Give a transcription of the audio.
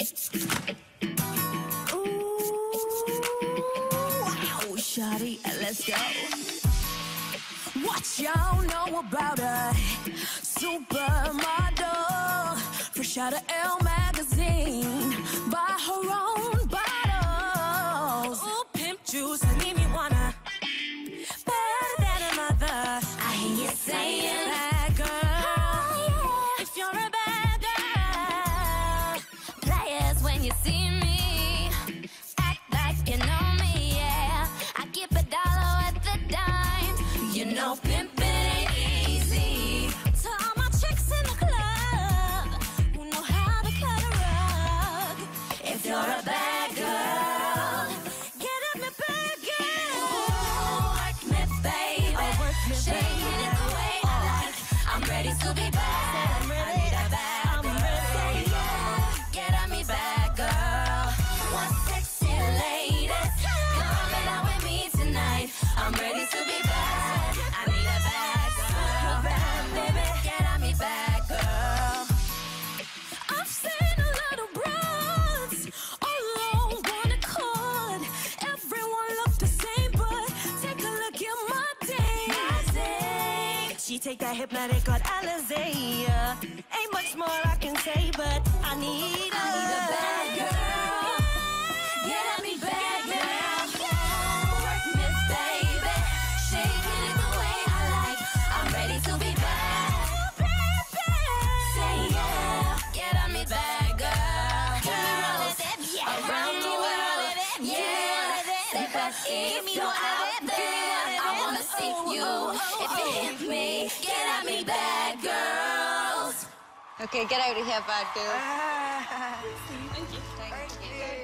Wow, shawty, let's go. What y'all know about a supermodel? Fresh out of Elle magazine, buy her own bottles. Ooh, pimp juice, I need me wanna better than a mother. I hear you saying bad girl. If you're a bad girl, players when you see me, act like you know me, yeah. I give $1 at the dime. You know pimpin' ain't easy. To all my chicks in the club who know how to cut a rug. If you're a bad girl, get at me, bad girl. Ooh, work me, baby. Shaking it the way I like. I'm ready to be bad. I need a bad girl. Yeah. Get at me, bad girl. One sexy ladies coming out with me tonight. I'm ready to be bad. I need a bad girl. Bad, baby. Get at me, bad girl. I've seen a lot of broads all on one accord. Everyone looks the same, but take a look at my dame. She take that hypnotic called Alizé. Ain't much more I can say, but I need a bad girl. Get at me, bad girl. Work me, baby. Shaking it the way I like. I'm ready to be bad. Say yeah. Get at me, bad girl. Girls around the world, yeah. Say, but if you're out there, I wanna see you. If you hit me, get at me, bad girls. Okay, get out of here, bad girl. Thank you.